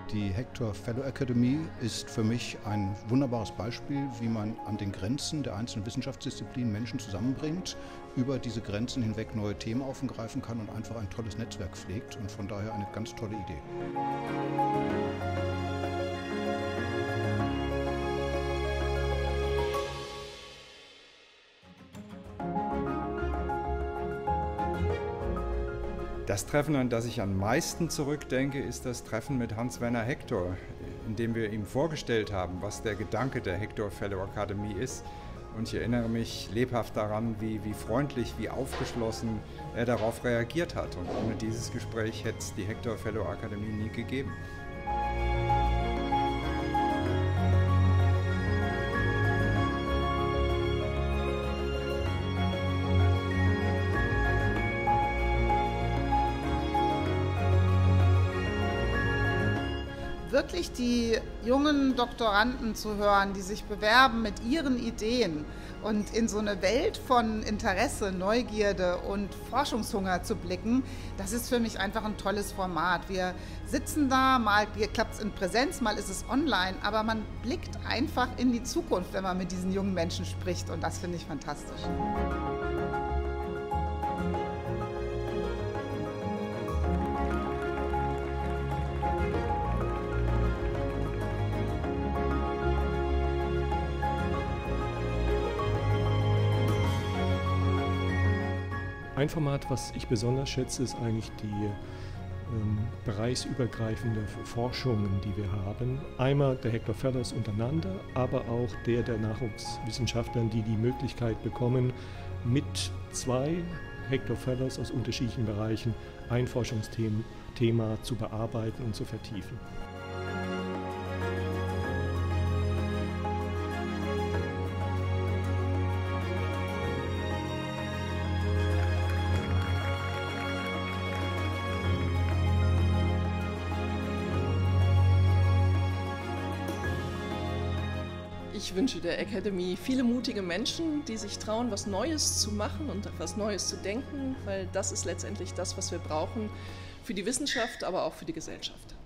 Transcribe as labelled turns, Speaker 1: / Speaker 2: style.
Speaker 1: Die Hector Fellow Academy ist für mich ein wunderbares Beispiel, wie man an den Grenzen der einzelnen Wissenschaftsdisziplinen Menschen zusammenbringt, über diese Grenzen hinweg neue Themen aufgreifen kann und einfach ein tolles Netzwerk pflegt und von daher eine ganz tolle Idee.
Speaker 2: Das Treffen, an das ich am meisten zurückdenke, ist das Treffen mit Hans-Werner Hector, in dem wir ihm vorgestellt haben, was der Gedanke der Hector Fellow Akademie ist. Und ich erinnere mich lebhaft daran, wie freundlich, wie aufgeschlossen er darauf reagiert hat. Und ohne dieses Gespräch hätte es die Hector Fellow Akademie nie gegeben.
Speaker 3: Wirklich die jungen Doktoranden zu hören, die sich bewerben mit ihren Ideen und in so eine Welt von Interesse, Neugierde und Forschungshunger zu blicken, das ist für mich einfach ein tolles Format. Wir sitzen da, mal klappt es in Präsenz, mal ist es online, aber man blickt einfach in die Zukunft, wenn man mit diesen jungen Menschen spricht, und das finde ich fantastisch.
Speaker 4: Ein Format, was ich besonders schätze, ist eigentlich die bereichsübergreifende Forschungen, die wir haben. Einmal der Hector Fellows untereinander, aber auch der Nachwuchswissenschaftlern, die die Möglichkeit bekommen, mit 2 Hector Fellows aus unterschiedlichen Bereichen ein Forschungsthema zu bearbeiten und zu vertiefen.
Speaker 5: Ich wünsche der Academy viele mutige Menschen, die sich trauen, was Neues zu machen und etwas Neues zu denken, weil das ist letztendlich das, was wir brauchen für die Wissenschaft, aber auch für die Gesellschaft.